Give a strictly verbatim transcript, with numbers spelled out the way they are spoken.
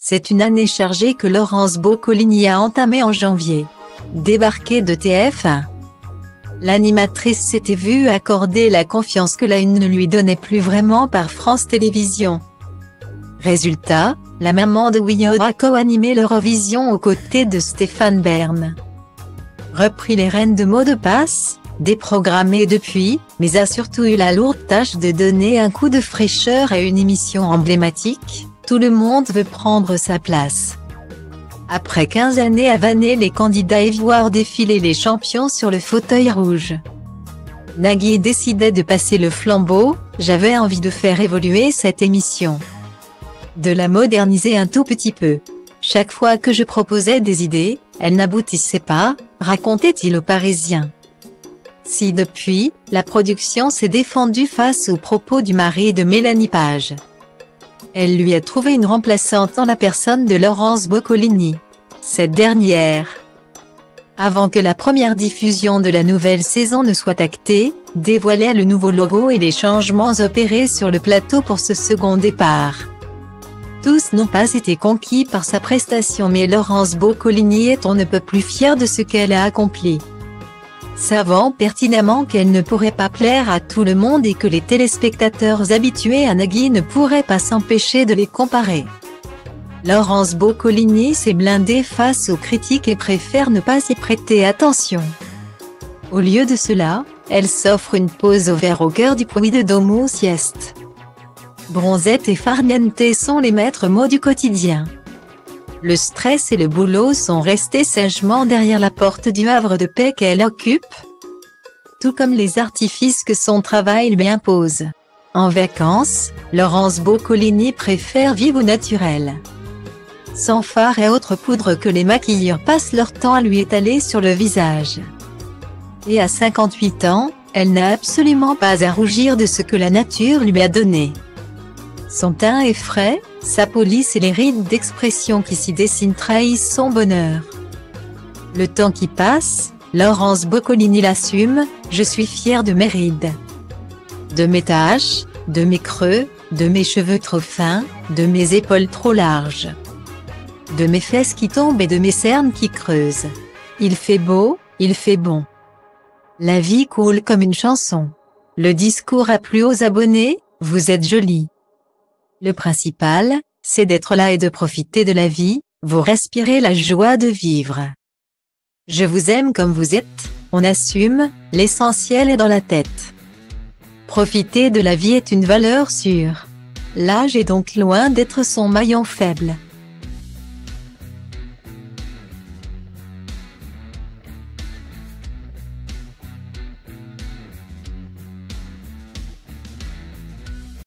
C'est une année chargée que Laurence Boccolini a entamée en janvier. Débarquée de T F un, l'animatrice s'était vue accorder la confiance que la une ne lui donnait plus vraiment par France Télévisions. Résultat, la maman de Oui aura co-animé l'Eurovision aux côtés de Stéphane Bern. Repris les rênes de Mots de passe, déprogrammée depuis, mais a surtout eu la lourde tâche de donner un coup de fraîcheur à une émission emblématique. Tout le monde veut prendre sa place. Après quinze années à vanner les candidats et voir défiler les champions sur le fauteuil rouge, Nagui décidait de passer le flambeau. J'avais envie de faire évoluer cette émission, de la moderniser un tout petit peu. Chaque fois que je proposais des idées, elles n'aboutissaient pas, racontait-il aux Parisiens. Si depuis, la production s'est défendue face aux propos du mari de Mélanie Page, elle lui a trouvé une remplaçante en la personne de Laurence Boccolini. Cette dernière, avant que la première diffusion de la nouvelle saison ne soit actée, dévoilait le nouveau logo et les changements opérés sur le plateau pour ce second départ. Tous n'ont pas été conquis par sa prestation, mais Laurence Boccolini est on ne peut plus fière de ce qu'elle a accompli. Savant pertinemment qu'elle ne pourrait pas plaire à tout le monde et que les téléspectateurs habitués à Nagui ne pourraient pas s'empêcher de les comparer, Laurence Boccolini s'est blindée face aux critiques et préfère ne pas y prêter attention. Au lieu de cela, elle s'offre une pause au vert au cœur du puits de Domo Sieste. Bronzette et farniente sont les maîtres mots du quotidien. Le stress et le boulot sont restés sagement derrière la porte du havre de paix qu'elle occupe, tout comme les artifices que son travail lui impose. En vacances, Laurence Boccolini préfère vivre au naturel, sans fard et autres poudres que les maquilleurs passent leur temps à lui étaler sur le visage. Et à cinquante-huit ans, elle n'a absolument pas à rougir de ce que la nature lui a donné. Son teint est frais, sa police et les rides d'expression qui s'y dessinent trahissent son bonheur. Le temps qui passe, Laurence Boccolini l'assume. Je suis fière de mes rides, de mes taches, de mes creux, de mes cheveux trop fins, de mes épaules trop larges, de mes fesses qui tombent et de mes cernes qui creusent. Il fait beau, il fait bon. La vie coule comme une chanson. Le discours a plu aux abonnés, vous êtes jolie. Le principal, c'est d'être là et de profiter de la vie, vous respirez la joie de vivre. Je vous aime comme vous êtes, on assume, l'essentiel est dans la tête. Profiter de la vie est une valeur sûre. L'âge est donc loin d'être son maillon faible.